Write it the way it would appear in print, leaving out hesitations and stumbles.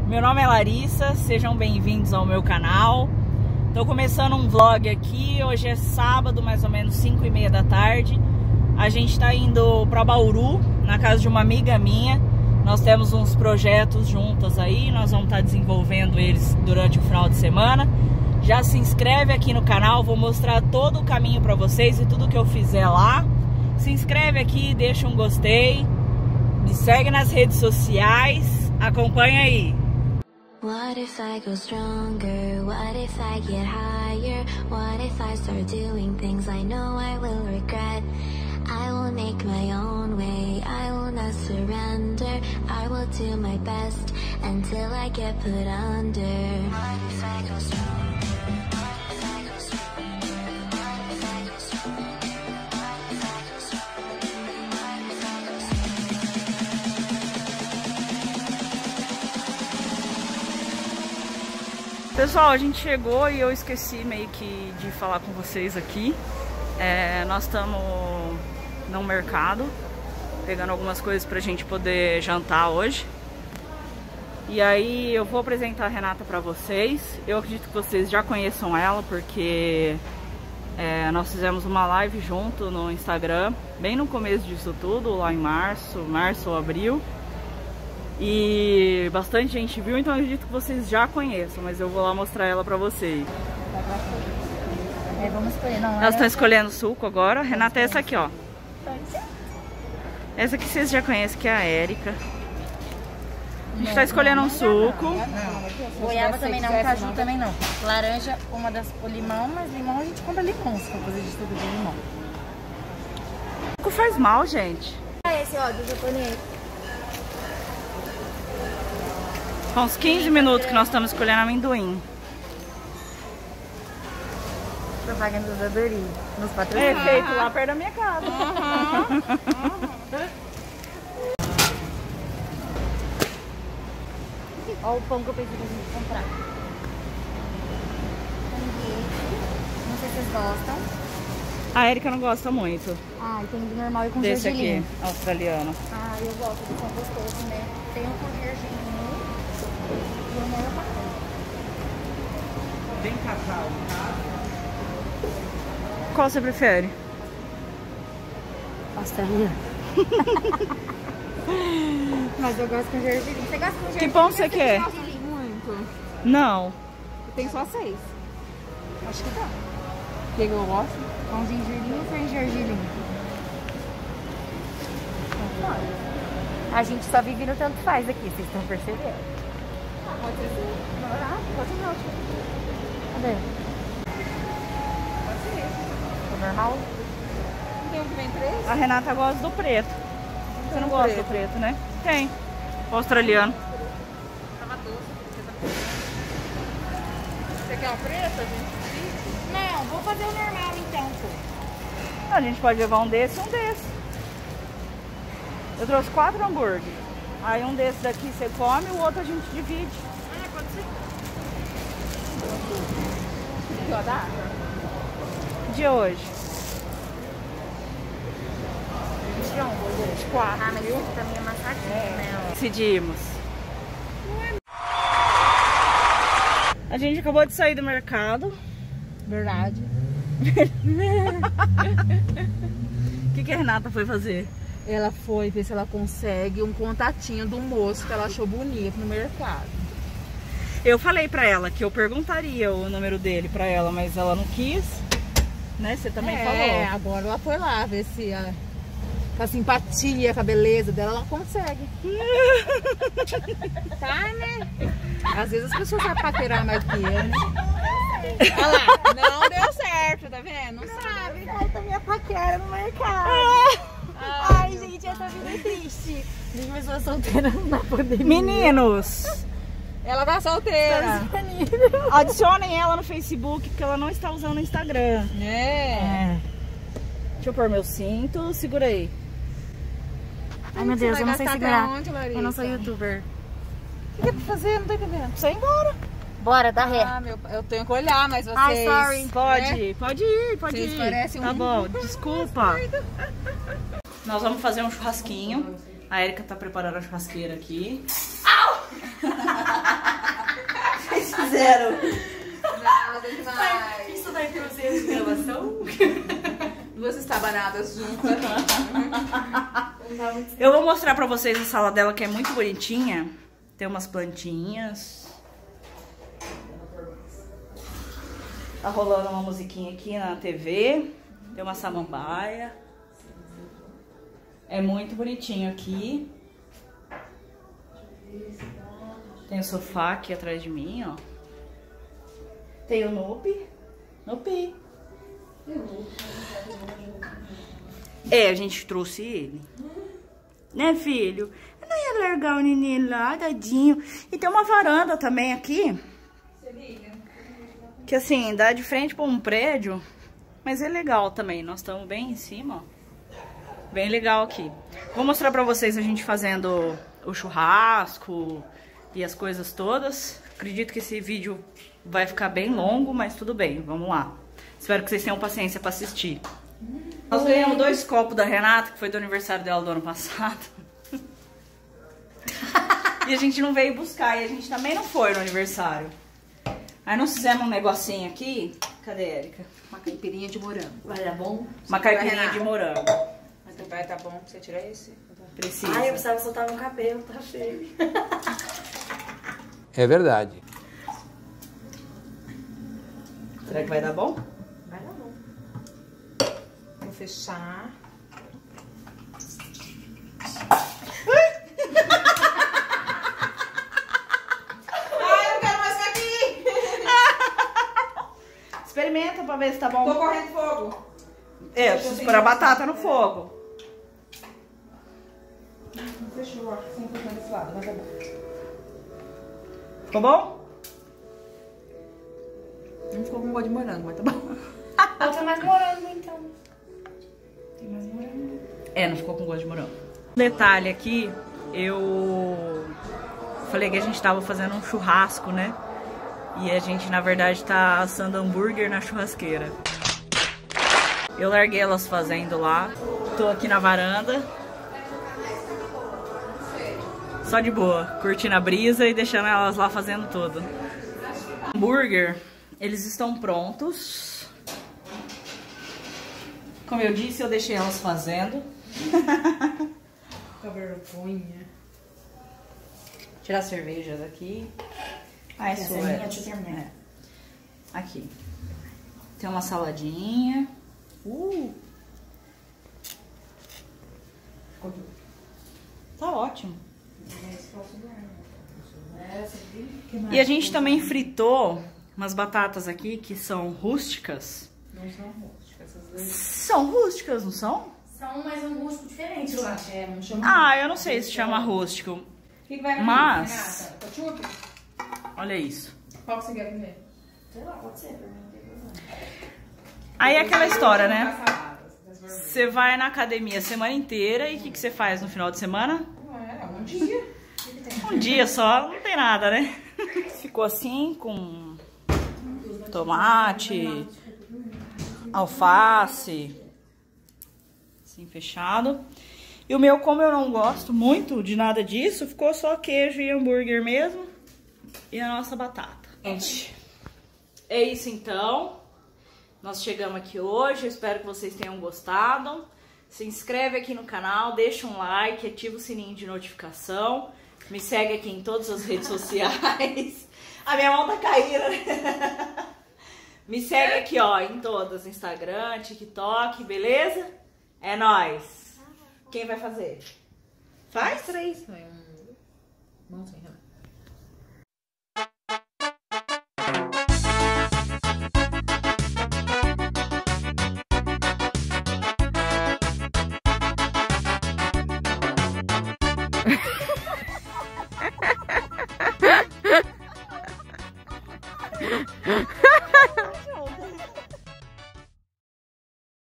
Meu nome é Larissa, sejam bem-vindos ao meu canal. Tô começando um vlog aqui, hoje é sábado, mais ou menos 5h30 da tarde. A gente tá indo pra Bauru, na casa de uma amiga minha. Nós temos uns projetos juntas aí, nós vamos estar desenvolvendo eles durante o final de semana. Já se inscreve aqui no canal, vou mostrar todo o caminho pra vocês e tudo que eu fizer lá. Se inscreve aqui, deixa um gostei, me segue nas redes sociais, acompanha aí. What if I go stronger? What if I get higher? What if I start doing things I know I will regret? I will make my own way, I will not surrender. I will do my best until I get put under. What if I go stronger? What if I go stronger? What if I go stronger? What if I go stronger? What if I go stronger? Pessoal, a gente chegou e eu esqueci meio que de falar com vocês aqui. Nós estamos no mercado, pegando algumas coisas pra gente poder jantar hoje. E aí eu vou apresentar a Renata pra vocês. Eu acredito que vocês já conheçam ela, porque nós fizemos uma live junto no Instagram, bem no começo disso tudo, lá em março ou abril. E bastante gente viu, então eu acredito que vocês já conheçam, mas eu vou lá mostrar ela pra vocês. Vamos escolher, não. Elas estão escolhendo suco agora. Renata é essa aqui, ó. Essa aqui vocês já conhecem, que é a Érica. A gente tá escolhendo um suco. Goiaba também não, caju também não. Laranja, o limão, mas limão a gente compra limão, se for fazer de tudo de limão. O suco faz mal, gente. Esse, ó, do japonês. Há uns 15 minutos que nós estamos escolhendo amendoim. Propaganda da Dori, nos É patrocínios. feito lá perto da minha casa. Olha o pão que eu pensei pra gente comprar. Não sei se vocês gostam. A Érica não gosta muito Ah, e tem do normal e com desse gergelim. aqui, australiano. Ah, eu gosto do pão gostoso, né? Tem um com gergelim e o meu é bacana. Bem cacau. Qual você prefere? Australiano. Mas eu gosto com gergelim. Você gosta com gergelim? Que pão você quer? Muito. Não. Tem só 6. Acho que dá. O que eu gosto? Com gengibre ou sem gergelim? A gente só vive no tanto faz aqui, vocês estão percebendo? Pode ser sim. Pode ser não. Cadê? Pode ser esse. O normal? Não tem um que vem 3? A Renata gosta do preto. Você não gosta do preto, né? Tem. O australiano. Tava doce. Você quer o preto, gente? Não, vou fazer o normal então, pô. A gente pode levar um desse e um desse. Eu trouxe 4 hambúrguer. Aí um desse daqui você come e o outro a gente divide. Ah, pode ser. Que ó, dá? De hoje. 4. Ah, mas isso pra mim é massadinho, né? Decidimos. A gente acabou de sair do mercado. Verdade. O que a Renata foi fazer? Ela foi ver se ela consegue um contatinho do moço que ela achou bonito no mercado. Eu falei pra ela que eu perguntaria o número dele pra ela, mas ela não quis. Né? Você também falou. Agora ela foi lá ver se com a simpatia, com a beleza dela, ela consegue. Tá, né? Às vezes as pessoas sabem paquerar mais do que eu, né? Olha lá, não deu certo, tá vendo? Não sabe. Falta minha paquera no mercado. Ai, gente, eu tô vindo triste. De pessoas solteiras na pandemia. Meninos, Ela tá solteira. adicionem ela no Facebook, porque ela não está usando o Instagram. Deixa eu pôr meu cinto, segura aí. Ai, meu Deus, eu não sei segurar. Eu não sou O youtuber. que é pra fazer? Não tô entendendo. Você ir embora. Bora, dá ré. Ah, eu tenho que olhar, mas vocês... Ai, sorry. Pode ir. Vocês parecem Tá um- bom, desculpa. Nós vamos fazer um churrasquinho. A Érica tá preparando a churrasqueira aqui. Au! fizeram? Nada demais. Isso daí pra vocês de gravação? 2 estabanadas juntas. Eu vou mostrar pra vocês a sala dela, que é muito bonitinha. Tem umas plantinhas. Tá rolando uma musiquinha aqui na TV. Tem uma samambaia. É muito bonitinho aqui. Tem o sofá aqui atrás de mim, ó. Tem o Nupi. Nupi. É, a gente trouxe ele. Né, filho? Eu não ia largar o neném lá, tadinho. E tem uma varanda também aqui. Que assim, dá de frente pra um prédio. Mas é legal também. Nós estamos bem em cima, ó. Bem legal aqui. Vou mostrar pra vocês a gente fazendo o churrasco e as coisas todas. Acredito que esse vídeo vai ficar bem longo, mas tudo bem, vamos lá. Espero que vocês tenham paciência pra assistir. Nós ganhamos 2 copos da Renata, que foi do aniversário dela do ano passado. E a gente não veio buscar, e a gente também não foi no aniversário. Aí nós fizemos um negocinho aqui. Cadê a Erika? Uma caipirinha de morango. Vai dar bom? Uma caipirinha de morango. Vai tá bom, você tirar esse? Precisa. Ai, eu precisava soltar meu cabelo, tá feio. É verdade. Será que vai dar bom? Vai dar bom. Vou fechar. Ai, eu quero mais isso aqui! Experimenta pra ver se tá bom. Tô correndo fogo. É, eu preciso pôr a batata no fogo. Fechou, acho que sim, tô desse lado, mas tá bom. Ficou bom? Não ficou com gosto de morango, mas tá bom. Bota mais morango, então. Tem mais morango. É, não ficou com gosto de morango. Detalhe aqui, eu falei que a gente tava fazendo um churrasco, né? E a gente, na verdade, tá assando hambúrguer na churrasqueira. Eu larguei elas fazendo lá. Tô aqui na varanda. Só de boa, curtindo a brisa e deixando elas lá fazendo tudo. Hambúrguer, eles estão prontos. Como eu disse, eu deixei elas fazendo. Que vergonha. Tirar a cerveja daqui. Ah, é Essa sua. é minha, deixa eu terminar. É. Aqui. Tem uma saladinha. Tá ótimo. E a gente também fritou umas batatas aqui que são rústicas. Não são rústicas, essas duas. São rústicas, não são? São mais um rústico diferente, eu acho. É, não chama. Ah, eu não sei se chama rústico. O que vai comer, Mas- Renata? Ketchup? Olha isso. Qual que você quer comer? Sei lá, pode ser, pra mim não tem problema. Aí é aquela história, né? Saladas. Você vai na academia a semana inteira e o que você faz no final de semana? É, um dia. Um dia só, não tem nada, né? Ficou assim com tomate, alface, assim fechado. E o meu, como eu não gosto muito de nada disso, ficou só queijo e hambúrguer mesmo. E a nossa batata. É isso então. Nós chegamos aqui hoje, eu espero que vocês tenham gostado. Se inscreve aqui no canal, deixa um like, ativa o sininho de notificação. Me segue aqui em todas as redes sociais. A minha mão tá caída, né? Me segue aqui, ó, em todas. Instagram, TikTok, beleza? É nóis. Quem vai fazer? Faz? 3. Vamos sem Renata.